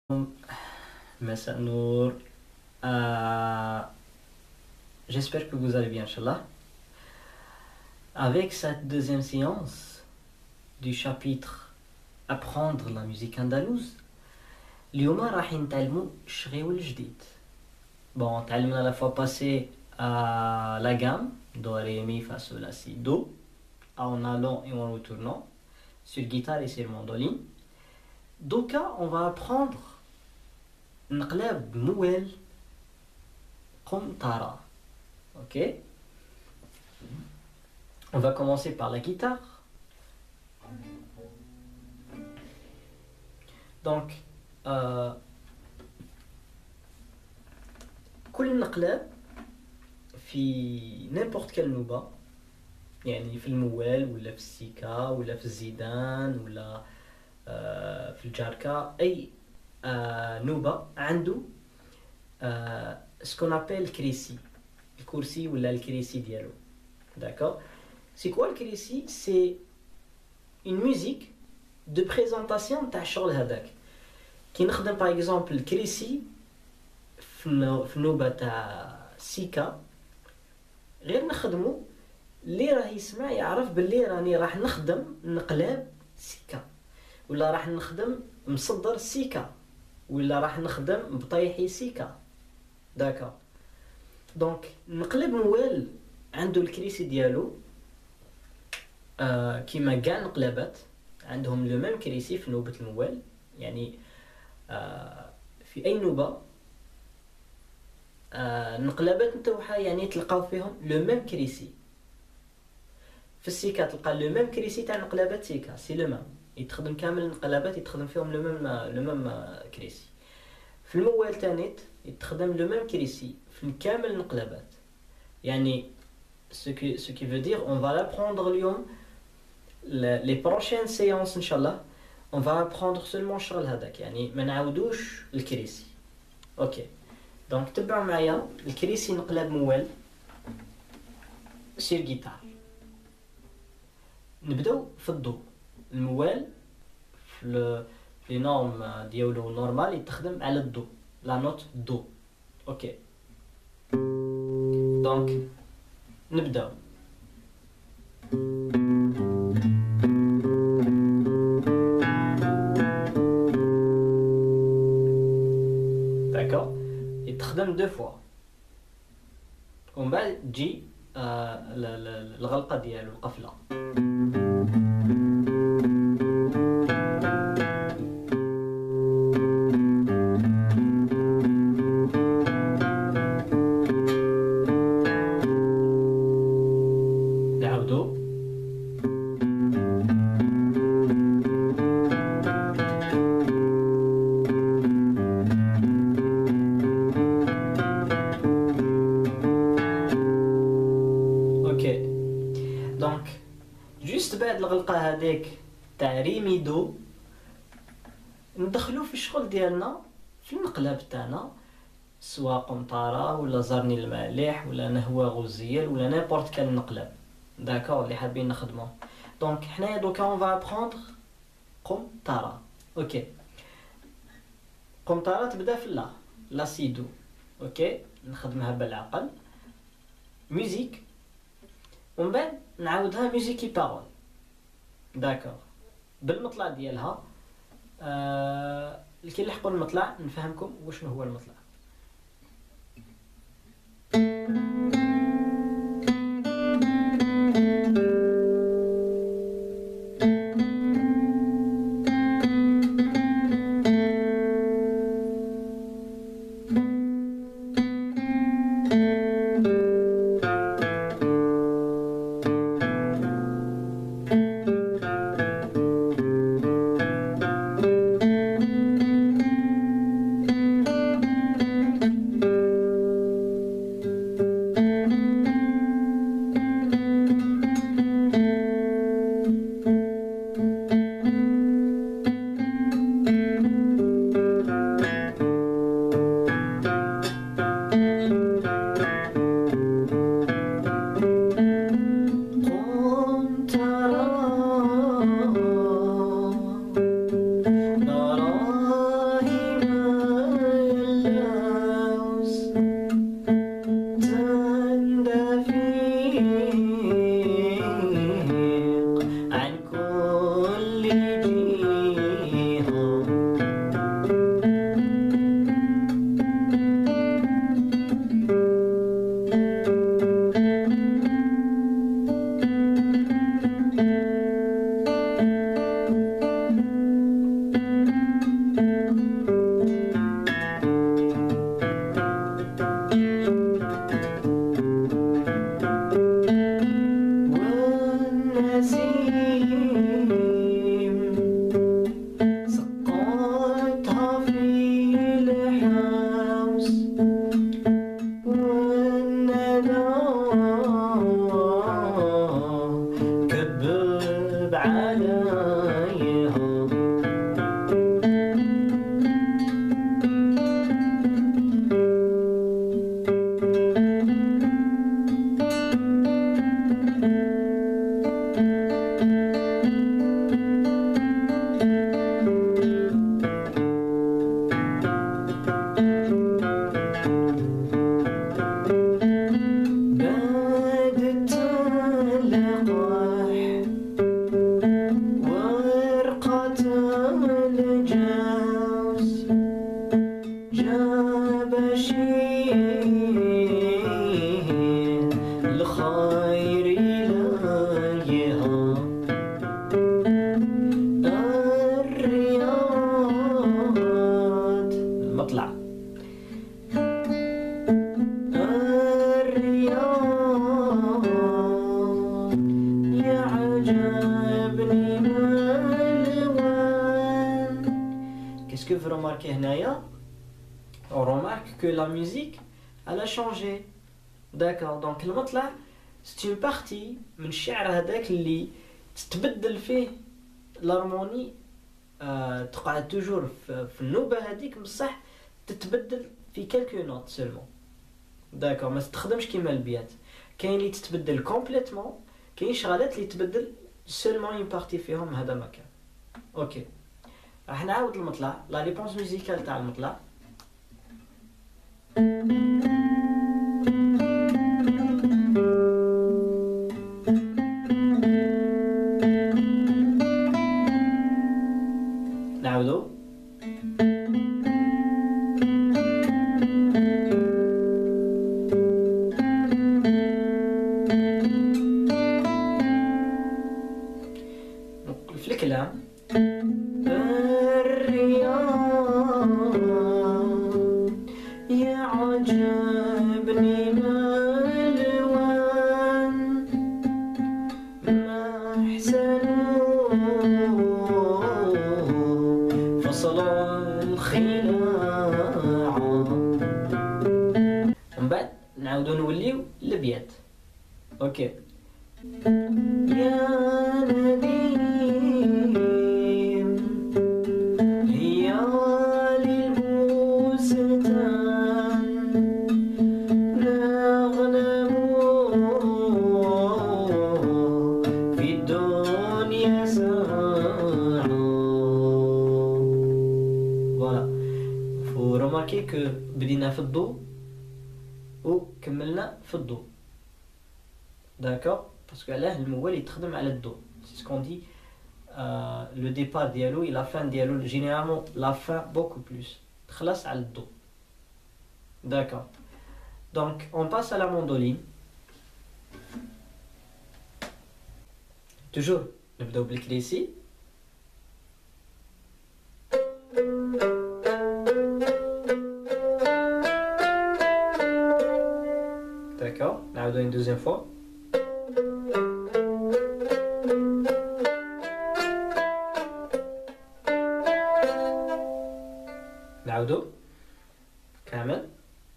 Messa Nour. Euh, J'espère que vous allez bien, Inch'Allah. Avec cette deuxième séance du chapitre Apprendre la musique andalouse, اليوم راح نتعلموا الشغيول الجديد. Bon, تعلمنا la fois passée la gamme Do, Ré, Mi, Fa, Sol, La, Si, Do en allant et en retournant sur guitare et sur mandoline. Doka, on va apprendre نقلب موال قم ترى. Ok? On va commencer par la guitare. Donc, كل نقلب في n'importe quelle نوبة، يعني في الموال ولا في السيكا ولا في الزيدان ولا في الجاركة، أي نوبة عنده ce qu'on appelle كريسي، الكرسي ولا الكريسي ديالو. D'accord? C'est quoi le كريسي? C'est une musique de présentation تاع الشغل هذاك. كي نخدم باغ اكزومبل الكريسي في النوبة تاع سيكا، غير نخدمو اللي راه يسمع يعرف باللي راني راح نخدم نقلاب سيكا، ولا راح نخدم مصدر سيكا، ولا راح نخدم بطيحي سيكا. داكا دونك نقلب موال عنده الكريسي ديالو كيما كاع نقلبات عندهم لو ميم كريسي في نوبة الموال. يعني في اي نوبة نقلبات نتاوعها يعني تلقاو فيهم لو ميم كريسي. في السيكا تلقى لو ميم كريسي تاع نقلبات سيكا، سي لو ميم يتخدم كامل النقلبات، يتخدم فيهم لو ميم كريسي. في الموال تانيت يتخدم لو ميم كريسي في كامل النقلبات. يعني ce qui veut dire on va l'apprendre اليوم. les prochaines séances inchallah on va apprendre seulement الشغل هذاك، يعني ما نعاودوش الكريسي. اوكي دونك تبعوا معايا الكريسي نقلب موال سير جيتار. نبداو في الضو. الموال في لي نورم ديالو نورمال يتخدم على الضو، لا نوت دو. اوكي دونك نبداو. داكور يتخدم دو فوا، ومن بعد تجي الغلقه ديالو القفله. نعاودو دونك جوست بعد الغلقه هذيك تاع ريمي دو ندخلو في الشغل ديالنا في المقلب تاعنا، سواء قنطره ولا زرني المالح ولا نهوى غزيل ولا نيبورت كال نقلب. داكور اللي حابين نخدمو. دونك حنايا دوكا اون فا ابروندر قنطره. اوكي قنطره تبدا في لا سي دو. اوكي نخدمها بالعقل ميوزيك، ومن بعد نعاودها ميوزيكي بارول. داكور بالمطلع ديالها. كي نلحقوا المطلع نفهمكم وشنو هو المطلع. المطلع. الرياض يعجبني الوان. Qu'est-ce que vous remarquez هنايا؟ On remarque que la musique elle a changé. D'accord, donc المطلع c'est une partie من الشعر هذاك اللي تتبدل فيه الهارموني. تقعد توجور في النوبة هذيك بصح تتبدل في كالكو نوت سولمون. داكور، ما تستخدمش كيما البيات، كاين اللي تتبدل كومبليتمون، كاين شغالات اللي تبدل سولمون اون بارتي فيهم، هذا ما كان. اوكي، راح نعاود المطلع، لا ريبونس ميوزيكال تاع المطلع. نعاودو. في الكلام الرياض يعجبني الوان، ما احسنوه فصل الخلاعة. ومن بعد نعاودو نوليو للبيات. اوكي. يا نديم ليالي البستان نغنم في الدنيا ساعة. فوالا، فو روماركي كو بدينا في الضو وكملنا في الضو. داكور، باسكو علاه الموال يتخدم على الدو، سي سكون دي لو ديبار ديالو اي لا فان ديالو جينيرالمون لا فان بوكو بلوس تخلص على الدو. داكور، دونك اون باس ا لا موندولين. توجور نبداو بالكليسي. داكور، نعاودو une deuxième fois. نعاودو كامل.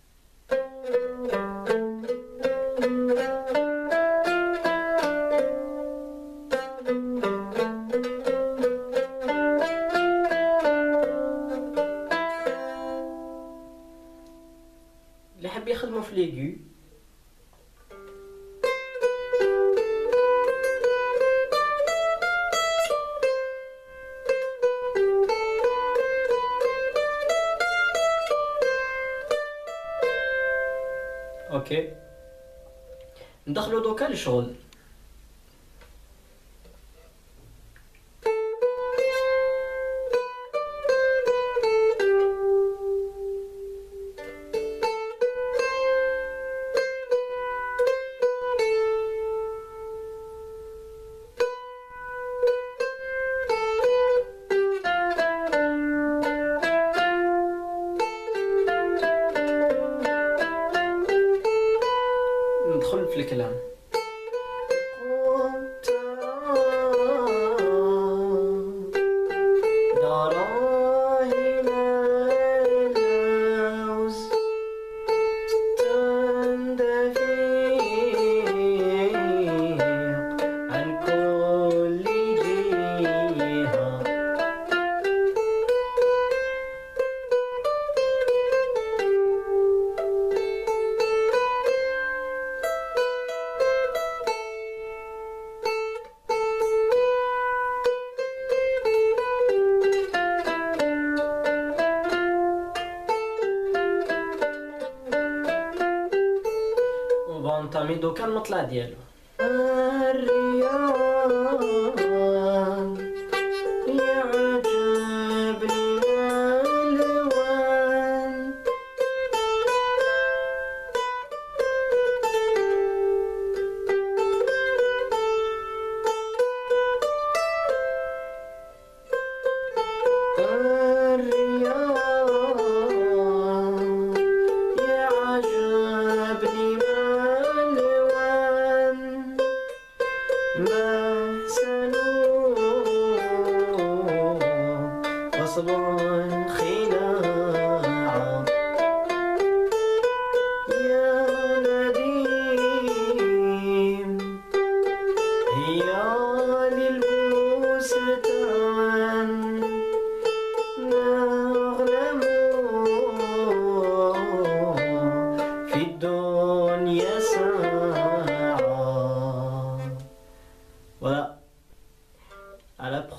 اللي حاب يخدمو في ليغو اوكي. ندخلو دوكا للشغل. ندخل في الكلام. دراهم اللوز تندفق عن كل جهة. وبنطمي دوكا المطلع ديالو. الرياض يعجبني الوان، الرياض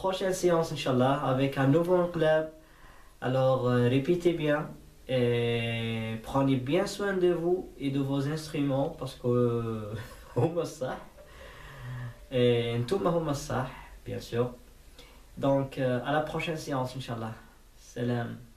prochaine séance, Inch'Allah, avec un nouveau club. Alors, répétez bien et prenez bien soin de vous et de vos instruments parce que هما الصح et انتم هما الصح, bien sûr. Donc, à la prochaine séance, Inch'Allah. Salam.